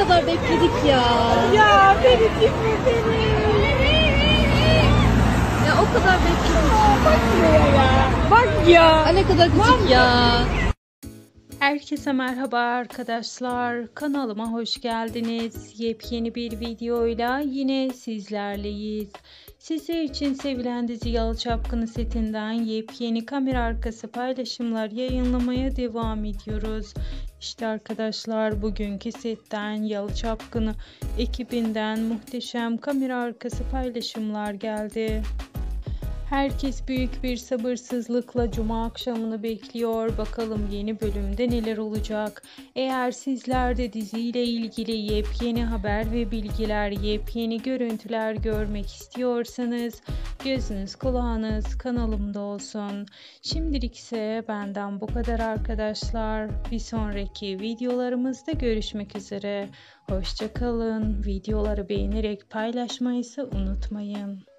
kadar bekledik ya. Ya Ferit'im benim. Ya o kadar bekledik. Bak ya. Bak ya. Ne kadar küçük ya. Herkese merhaba arkadaşlar. Kanalıma hoş geldiniz. Yepyeni bir videoyla yine sizlerleyiz. Sizler için sevilen dizi Yalı Çapkını setinden yepyeni kamera arkası paylaşımlar yayınlamaya devam ediyoruz. İşte arkadaşlar, bugünkü setten Yalı Çapkını ekibinden muhteşem kamera arkası paylaşımlar geldi. Herkes büyük bir sabırsızlıkla Cuma akşamını bekliyor. Bakalım yeni bölümde neler olacak? Eğer sizler de diziyle ilgili yepyeni haber ve bilgiler, yepyeni görüntüler görmek istiyorsanız gözünüz kulağınız kanalımda olsun. Şimdilik ise benden bu kadar arkadaşlar. Bir sonraki videolarımızda görüşmek üzere. Hoşça kalın. Videoları beğenerek paylaşmayı ise unutmayın.